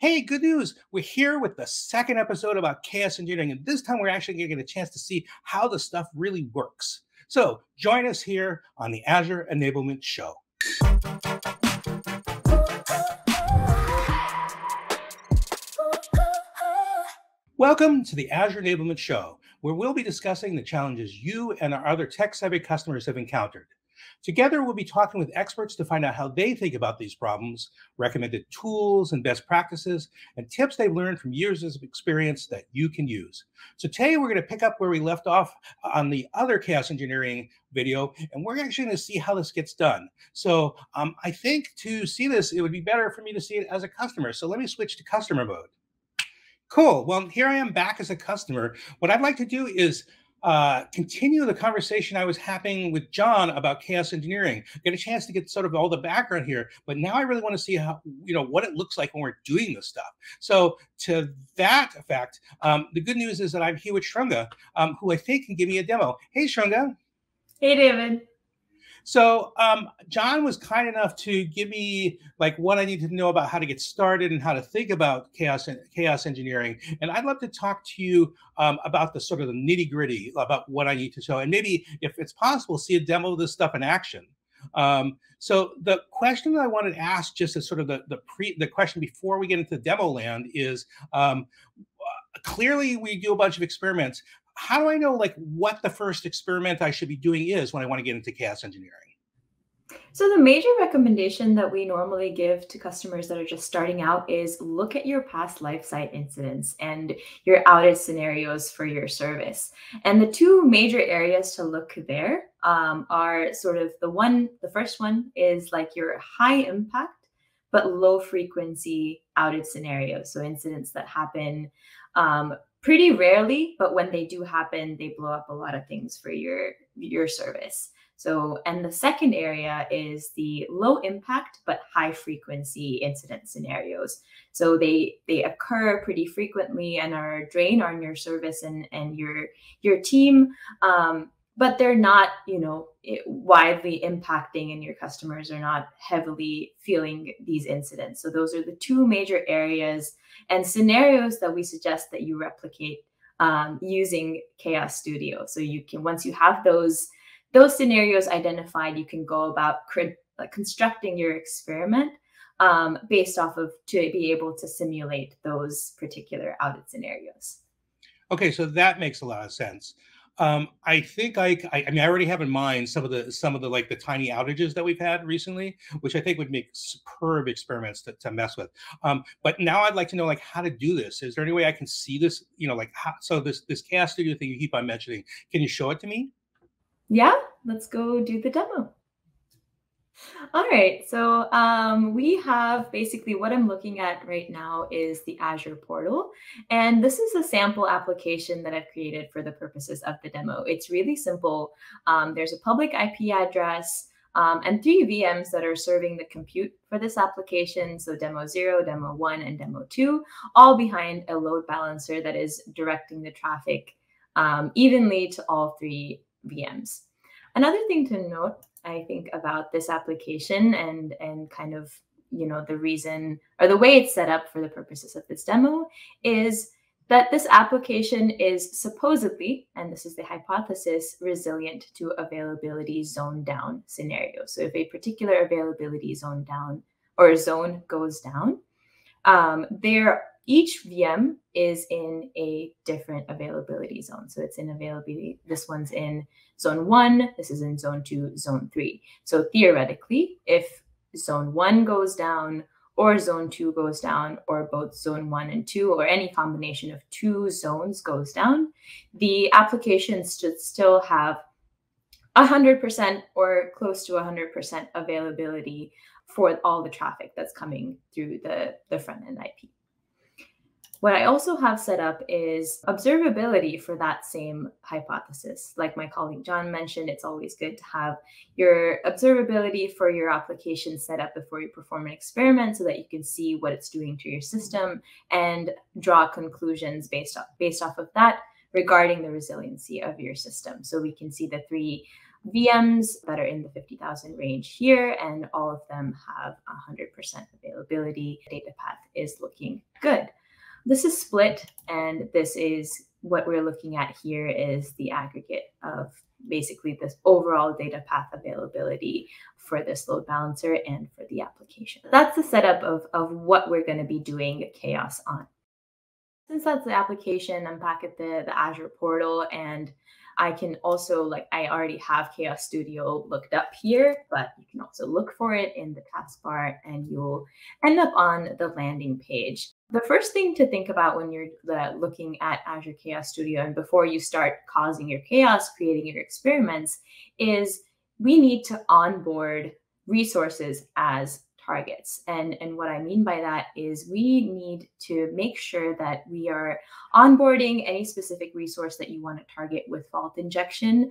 Hey, good news. We're here with the second episode about chaos engineering, and this time we're actually going to get a chance to see how the stuff really works. So join us here on the Azure Enablement Show. Welcome to the Azure Enablement Show, where we'll be discussing the challenges you and our other tech-savvy customers have encountered. Together, we'll be talking with experts to find out how they think about these problems, recommended tools and best practices, and tips they've learned from years of experience that you can use. So today, we're going to pick up where we left off on the other chaos engineering video, and we're actually going to see how this gets done. So I think to see this, it would be better for me to see it as a customer. So let me switch to customer mode. Cool. Well, here I am back as a customer. What I'd like to do is continue the conversation I was having with John about chaos engineering. Get a chance to get sort of all the background here, but now I really want to see how what it looks like when we're doing this stuff. So to that effect, the good news is that I'm here with Shrunga, who I think can give me a demo. Hey, Shrunga. Hey, David. So John was kind enough to give me like what I need to know about how to get started and how to think about chaos engineering. And I'd love to talk to you about the sort of the nitty gritty about what I need to show, and maybe if it's possible, see a demo of this stuff in action. So the question that I wanted to ask, just as sort of the question before we get into demo land, is clearly we do a bunch of experiments. How do I know like what the first experiment I should be doing is when I want to get into chaos engineering? So the major recommendation that we normally give to customers that are just starting out is look at your past life site incidents and your outage scenarios for your service. And the two major areas to look there are sort of the first one is like your high impact but low frequency outage scenarios. So incidents that happen pretty rarely, but when they do happen, they blow up a lot of things for your service. So, and the second area is the low impact but high frequency incident scenarios. So they occur pretty frequently and are a drain on your service and your team, but they're not widely impacting, and your customers are not heavily feeling these incidents. So those are the two major areas and scenarios that we suggest that you replicate using Chaos Studio. So you can, once you have those scenarios identified, you can go about constructing your experiment based off of to be able to simulate those particular outage scenarios. Okay, so that makes a lot of sense. I think I mean, I already have in mind some of the like the tiny outages that we've had recently, which I think would make superb experiments to mess with. But now I'd like to know like how to do this. Is there any way I can see this? Like how, so this Chaos Studio thing you keep on mentioning. Can you show it to me? Yeah, let's go do the demo. All right, so we have basically what I'm looking at right now is the Azure portal. And this is a sample application that I've created for the purposes of the demo. It's really simple. There's a public IP address and 3 VMs that are serving the compute for this application. So demo 0, demo 1, and demo 2, all behind a load balancer that is directing the traffic evenly to all 3 VMs. Another thing to note, I think, about this application and kind of, the reason or the way it's set up for the purposes of this demo is that this application is supposedly, and this is the hypothesis, resilient to availability zone down scenarios. So if a particular availability zone down or zone goes down, each VM is in a different availability zone. So it's in availability. This one's in zone 1. This is in zone 2, zone 3. So theoretically, if zone 1 goes down or zone 2 goes down, or both zone 1 and 2, or any combination of 2 zones goes down, the application should still have 100% or close to 100% availability for all the traffic that's coming through the front-end IP. What I also have set up is observability for that same hypothesis. Like my colleague John mentioned, it's always good to have your observability for your application set up before you perform an experiment so that you can see what it's doing to your system and draw conclusions based off of that regarding the resiliency of your system. So we can see the 3 VMs that are in the 50,000 range here, and all of them have 100% availability. Data path is looking good. This is split, and this is what we're looking at here is the aggregate of basically this overall data path availability for this load balancer and for the application. That's the setup of what we're going to be doing chaos on. Since that's the application, I'm back at the Azure portal, and I can also, I already have Chaos Studio looked up here, but you can also look for it in the taskbar and you'll end up on the landing page. The first thing to think about when you're looking at Azure Chaos Studio and before you start causing your chaos, creating your experiments, is we need to onboard resources as targets. And what I mean by that is we need to make sure that we are onboarding any specific resource that you want to target with fault injection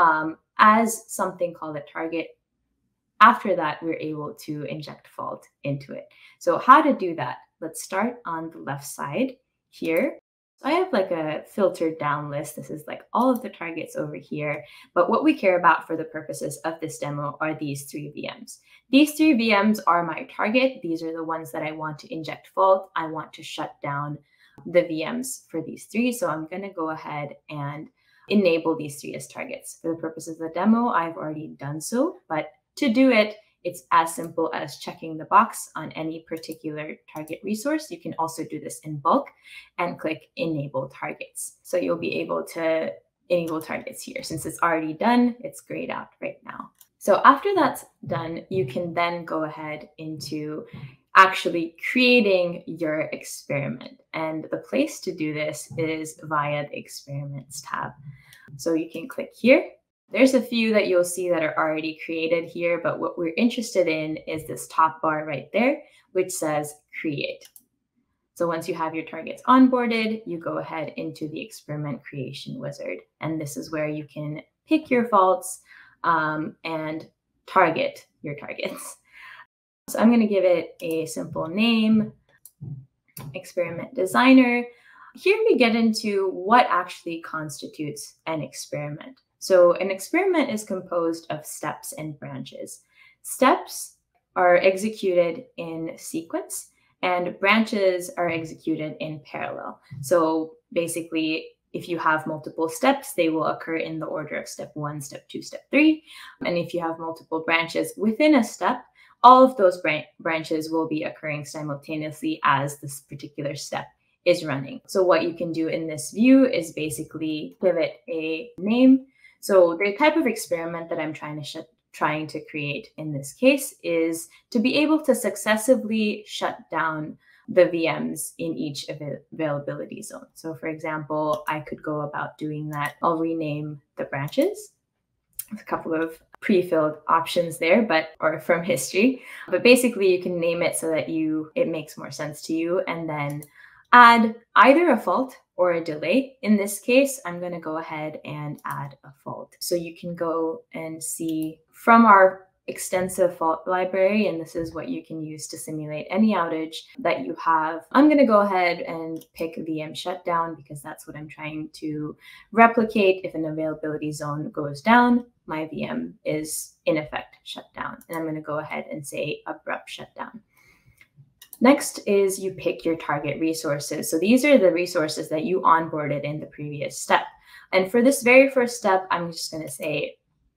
as something called a target. After that, we're able to inject fault into it. So how to do that? Let's start on the left side here. So I have a filtered down list. This is all of the targets over here. But what we care about for the purposes of this demo are these 3 VMs. These 3 VMs are my target. These are the ones that I want to inject fault. I want to shut down the VMs for these 3. So I'm going to go ahead and enable these 3 as targets. For the purposes of the demo, I've already done so. But to do it, it's as simple as checking the box on any particular target resource. You can also do this in bulk and click Enable Targets. So you'll be able to enable targets here. Since it's already done, it's grayed out right now. So after that's done, you can then go ahead into actually creating your experiment. And the place to do this is via the Experiments tab. So you can click here. There's a few that you'll see that are already created here, but what we're interested in is this top bar right there, which says Create. So once you have your targets onboarded, you go ahead into the Experiment Creation Wizard. And this is where you can pick your faults and target your targets. So I'm going to give it a simple name, Experiment Designer. Here we get into what actually constitutes an experiment. So an experiment is composed of steps and branches. Steps are executed in sequence and branches are executed in parallel. So basically, if you have multiple steps, they will occur in the order of step 1, step 2, step 3. And if you have multiple branches within a step, all of those branches will be occurring simultaneously as this particular step is running. So what you can do in this view is basically give it a name. So the type of experiment that I'm trying to create in this case is to be able to successively shut down the VMs in each availability zone. So for example, I could go about doing that. I'll rename the branches. There's a couple of pre-filled options there, or from history. But basically you can name it so that it makes more sense to you, and then add either a fault or a delay. In this case, I'm going to go ahead and add a fault. So you can go and see from our extensive fault library, and this is what you can use to simulate any outage that you have. I'm going to go ahead and pick VM shutdown because that's what I'm trying to replicate. If an availability zone goes down, my VM is in effect shut down. And I'm going to go ahead and say abrupt shutdown. Next is you pick your target resources. So these are the resources that you onboarded in the previous step. And for this very first step, I'm just going to say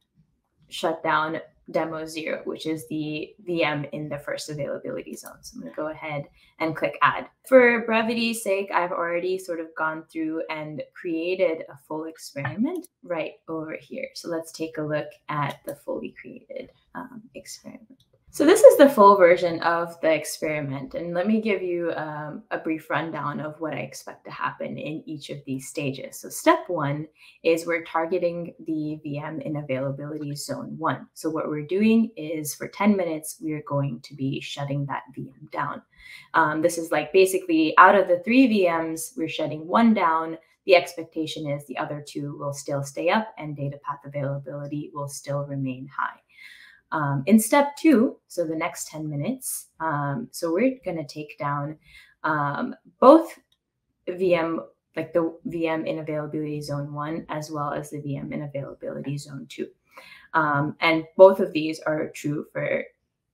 shutdown demo 0, which is the VM in the first availability zone. So I'm going to go ahead and click add. For brevity's sake, I've already sort of gone through and created a full experiment right over here. So let's take a look at the fully created experiment. So this is the full version of the experiment, and let me give you a brief rundown of what I expect to happen in each of these stages. So step 1 is we're targeting the VM in availability zone 1. So what we're doing is for 10 minutes, we're going to be shutting that VM down. This is basically out of the 3 VMs, we're shutting 1 down. The expectation is the other 2 will still stay up and data path availability will still remain high. In step 2, so the next 10 minutes, so we're going to take down both VM, the VM in availability zone 1, as well as the VM in availability zone 2. And both of these are true for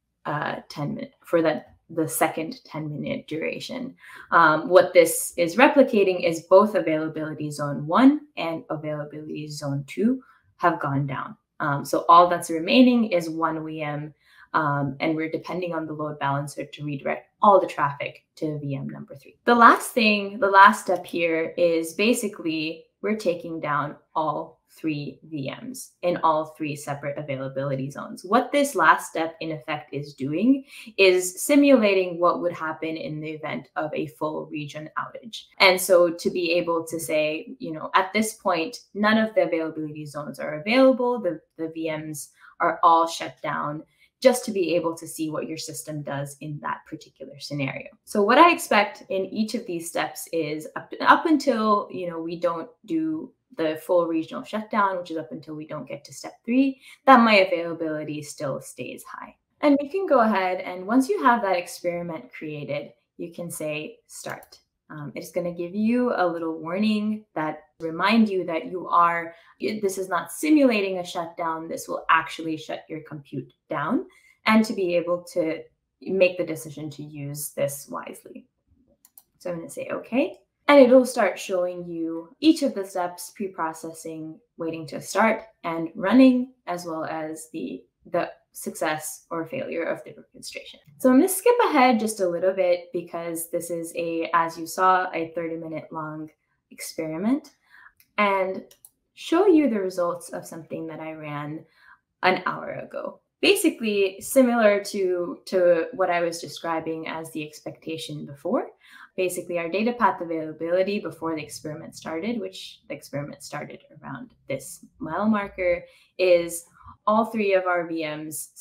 10 minutes, for the second 10-minute duration. What this is replicating is both availability zone 1 and availability zone 2 have gone down. So all that's remaining is 1 VM, and we're depending on the load balancer to redirect all the traffic to VM number 3. The last step here is basically we're taking down all 3 VMs in all 3 separate availability zones. What this last step in effect is doing is simulating what would happen in the event of a full region outage. And so to be able to say, at this point, none of the availability zones are available, the VMs are all shut down, just to be able to see what your system does in that particular scenario. So what I expect in each of these steps is up until we don't do the full regional shutdown, which is up until we don't get to step 3, that my availability still stays high. And we can go ahead, and once you have that experiment created, you can say start. It's going to give you a little warning that remind you that this is not simulating a shutdown. This will actually shut your compute down, and to be able to make the decision to use this wisely. So I'm going to say okay. And it'll start showing you each of the steps, pre-processing, waiting to start, and running, as well as the success or failure of the orchestration. So I'm going to skip ahead just a little bit because this is as you saw, a 30-minute long experiment, and show you the results of something that I ran an hour ago. Basically similar to what I was describing as the expectation before. Basically, our data path availability before the experiment started, which the experiment started around this mile marker, is all 3 of our VMs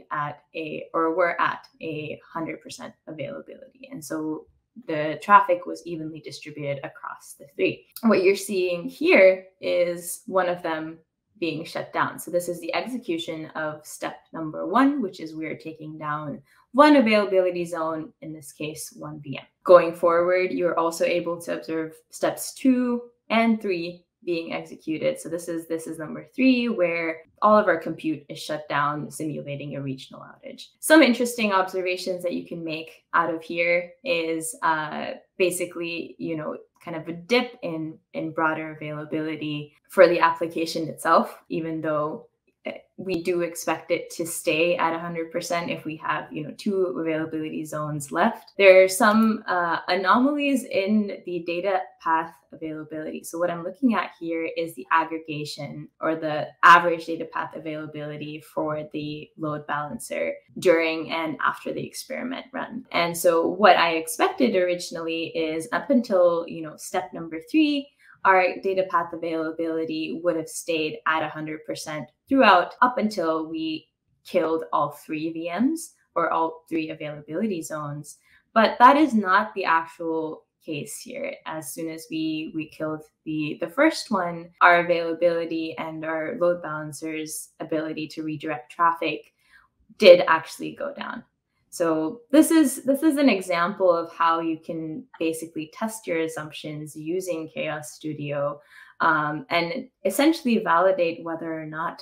were at 100% availability. And so the traffic was evenly distributed across the 3. What you're seeing here is one of them being shut down. So this is the execution of step number 1, which is we're taking down 1 availability zone, in this case, 1 VM. Going forward, you're also able to observe steps 2 and 3 being executed. So this is number 3, where all of our compute is shut down, simulating a regional outage. Some interesting observations that you can make out of here is basically, kind of a dip in broader availability for the application itself, even though we do expect it to stay at 100% if we have 2 availability zones left. There are some anomalies in the data path availability. So what I'm looking at here is the aggregation or the average data path availability for the load balancer during and after the experiment run. And so what I expected originally is up until step number 3, our data path availability would have stayed at 100% throughout up until we killed all 3 VMs or all 3 availability zones. But that is not the actual case here. As soon as we killed the first one, our availability and our load balancer's ability to redirect traffic did actually go down. So this is an example of how you can basically test your assumptions using Chaos Studio, and essentially validate whether or not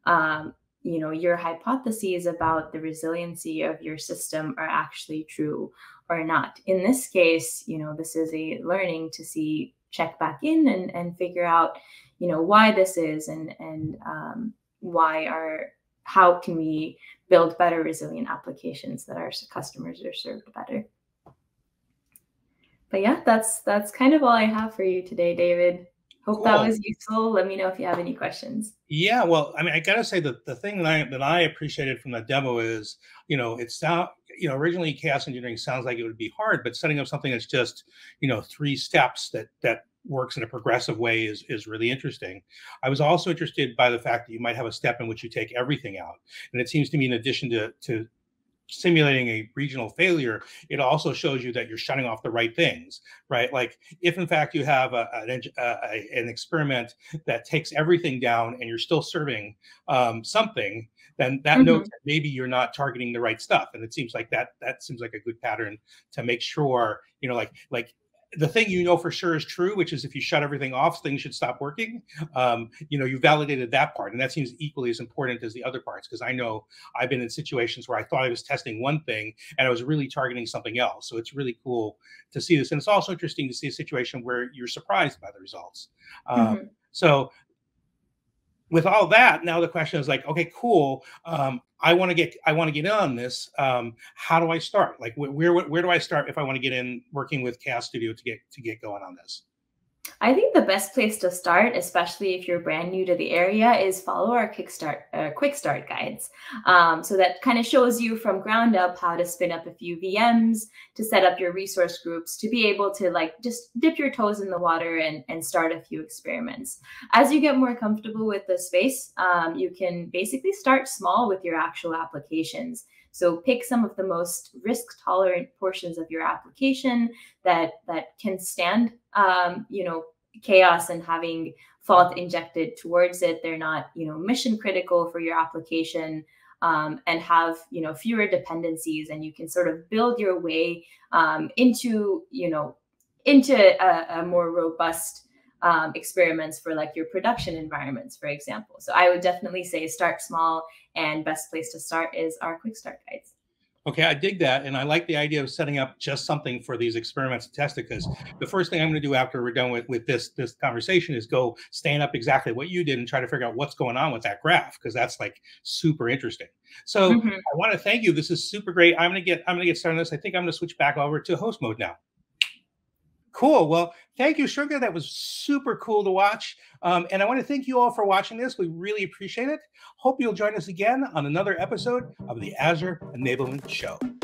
your hypotheses about the resiliency of your system are actually true or not. In this case, this is a learning to check back in and figure out why this is and how can we build better resilient applications that our customers are served better. But yeah, that's kind of all I have for you today, David. Hope that was useful. Let me know if you have any questions. Yeah, well, I mean, I gotta say that the thing that I appreciated from the demo is, originally chaos engineering sounds like it would be hard, but setting up something that's just, 3 steps that works in a progressive way is really interesting. I was also interested by the fact that you might have a step in which you take everything out. And it seems to me, in addition to simulating a regional failure, it also shows you that you're shutting off the right things, right? Like if in fact you have an experiment that takes everything down and you're still serving something, then that notes that maybe you're not targeting the right stuff. And it seems like that seems like a good pattern to make sure, like the thing you know for sure is true, which is if you shut everything off, things should stop working. You validated that part, and that seems equally as important as the other parts, because I know I've been in situations where I thought I was testing one thing and I was really targeting something else. So it's really cool to see this, and it's also interesting to see a situation where you're surprised by the results. Mhm. So with all that, now the question is like, okay, cool. I want to get in on this. How do I start? Like, where do I start if I want to get in working with Chaos Studio to get going on this? I think the best place to start, especially if you're brand new to the area, is follow our quick start guides. So that kind of shows you from ground up how to spin up a few VMs, to set up your resource groups, to be able to like just dip your toes in the water and start a few experiments. As you get more comfortable with the space, you can basically start small with your actual applications. So pick some of the most risk tolerant portions of your application that can stand, chaos and having fault injected towards it. They're not, mission critical for your application, and have, fewer dependencies, and you can sort of build your way into a more robust experiments for like your production environments, for example. So I would definitely say start small, and best place to start is our quick start guides. Okay, I dig that, and I like the idea of setting up just something for these experiments to test it. Because the first thing I'm going to do after we're done with this conversation is go stand up exactly what you did and try to figure out what's going on with that graph, because that's like super interesting. So Mhm. I want to thank you. This is super great. I'm gonna get started on this. I think I'm going to switch back over to host mode now. Cool. Well, thank you, Shrunga. That was super cool to watch. And I want to thank you all for watching this. We really appreciate it. Hope you'll join us again on another episode of the Azure Enablement Show.